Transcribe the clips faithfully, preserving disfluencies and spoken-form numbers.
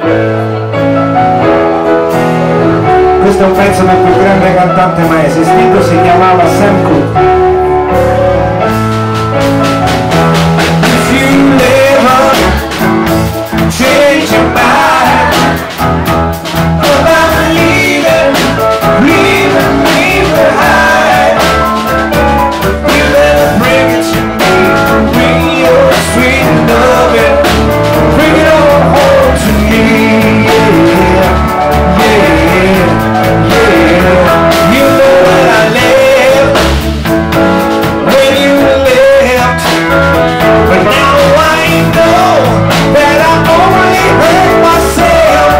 Questo è un pezzo del più grande cantante mai esistito, si chiamava Sam Cooke. If you never change your mind about leaving, leaving me behind, you better bring it to me, bring your sweet loving, bring it all home to me, yeah, yeah. You know what I left when you left, but now I know that I only hurt myself.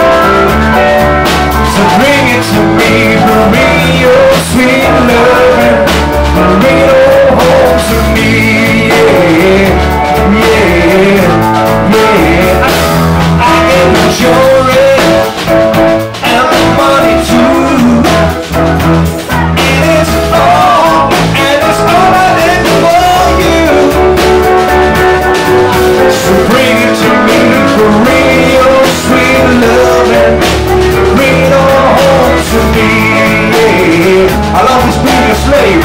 So bring it to me, bring your sweet love, bring it all home to me, yeah, yeah, yeah. I, I enjoy it and the money too. And it's all, and it's all I did for you. So bring it to me, bring your sweet love and bring it all home to me, yeah. I'll always be your slave.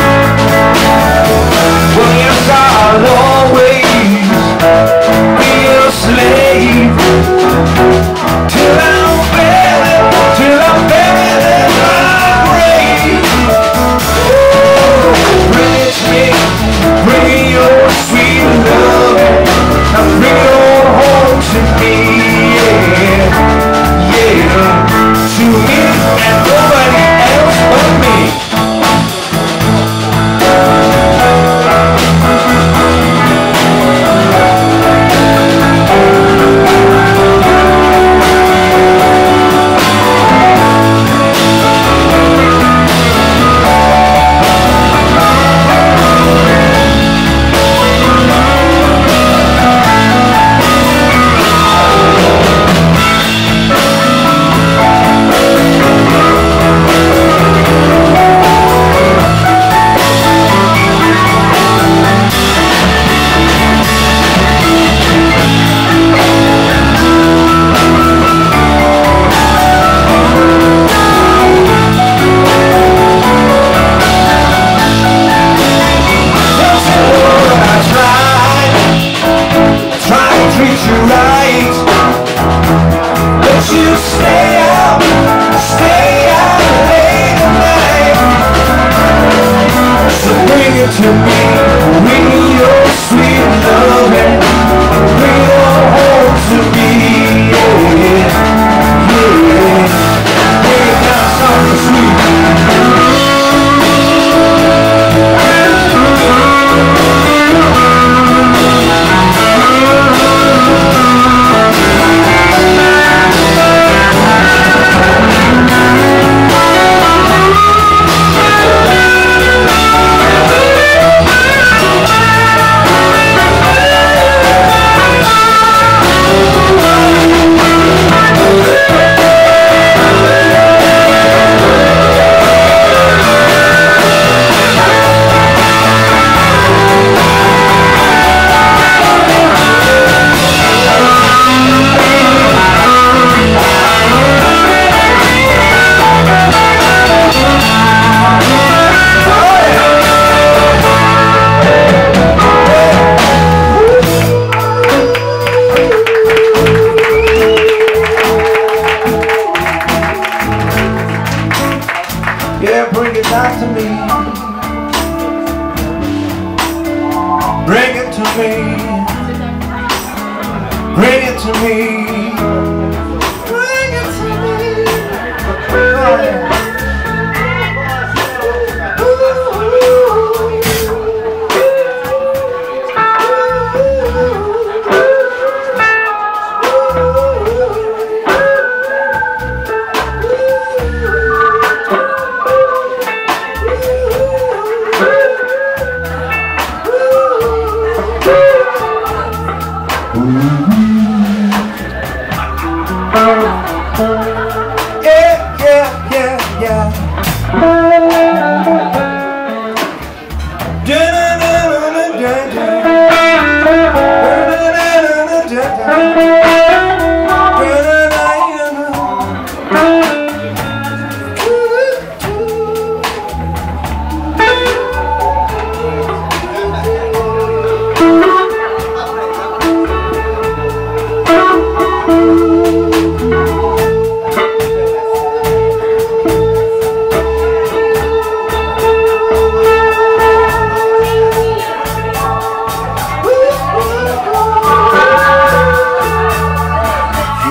Well, yes, I'll always be your slave till I'm buried, till I'm buried in my grave. Bring it to me, bring your sweet love and bring it all home to me, yeah, yeah, to me and nobody else but me. To me, bring your sweet love and bring it all home to me, yeah, yeah, bring it down something sweet. Yeah, bring it back to me. Bring it to me. Bring it to me. Bring it to me. Oh, yeah. Yeah, yeah, yeah, yeah.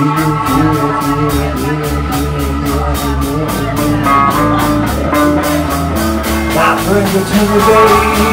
Now bring it to me, baby.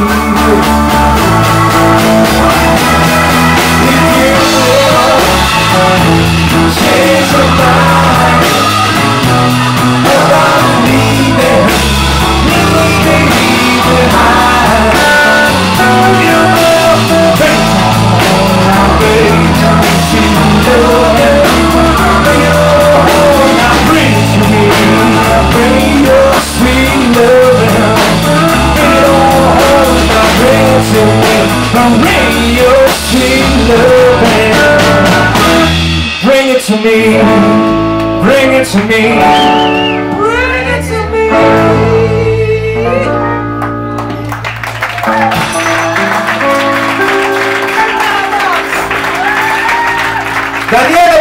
If you change your mind, well, I'm leaving, leaving, leaving high. You know, bring now, baby, she knows it. Bring it home, now bring it to me. Bring your sweet loving. Bring it home, now bring it to me. Bring your sweet loving. Bring it to me. Bring it to me. Bring it to me. Daniele